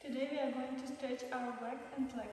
Today we are going to stretch our back and legs.